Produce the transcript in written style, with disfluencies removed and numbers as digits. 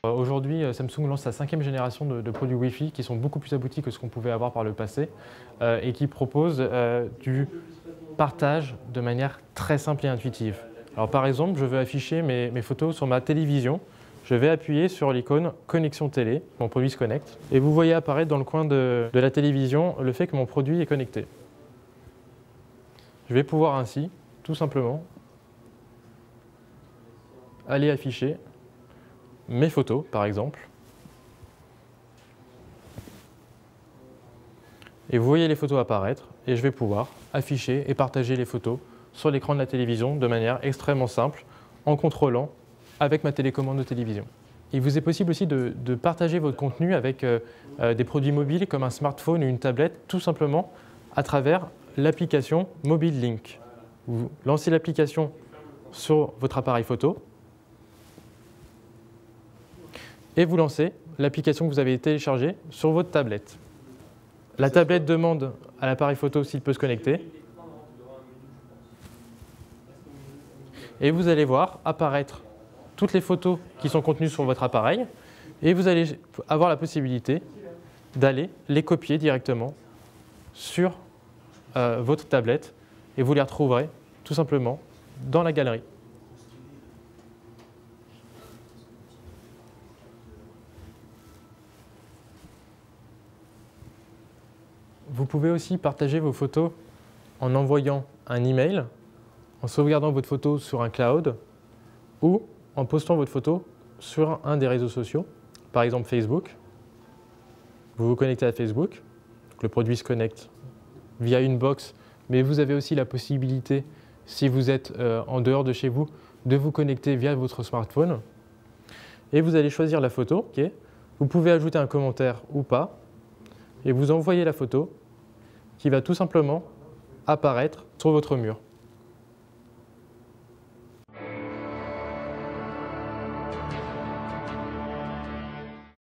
Aujourd'hui, Samsung lance sa 5e génération de produits Wi-Fi qui sont beaucoup plus aboutis que ce qu'on pouvait avoir par le passé et qui proposent du partage de manière très simple et intuitive. Alors, par exemple, je veux afficher mes photos sur ma télévision. Je vais appuyer sur l'icône Connexion télé, mon produit se connecte, et vous voyez apparaître dans le coin de la télévision le fait que mon produit est connecté. Je vais pouvoir ainsi, tout simplement, aller afficher mes photos, par exemple. Et vous voyez les photos apparaître, et je vais pouvoir afficher et partager les photos sur l'écran de la télévision de manière extrêmement simple, en contrôlant avec ma télécommande de télévision. Il vous est possible aussi de partager votre contenu avec des produits mobiles comme un smartphone ou une tablette, tout simplement à travers l'application Mobile Link. Vous lancez l'application sur votre appareil photo et vous lancez l'application que vous avez téléchargée sur votre tablette. La tablette demande à l'appareil photo s'il peut se connecter. Et vous allez voir apparaître toutes les photos qui sont contenues sur votre appareil et vous allez avoir la possibilité d'aller les copier directement sur votre tablette et vous les retrouverez tout simplement dans la galerie. Vous pouvez aussi partager vos photos en envoyant un email, en sauvegardant votre photo sur un cloud ou en postant votre photo sur un des réseaux sociaux, par exemple Facebook. Vous vous connectez à Facebook, le produit se connecte via une box, mais vous avez aussi la possibilité, si vous êtes en dehors de chez vous, de vous connecter via votre smartphone. Et vous allez choisir la photo. Okay. Vous pouvez ajouter un commentaire ou pas, et vous envoyez la photo qui va tout simplement apparaître sur votre mur.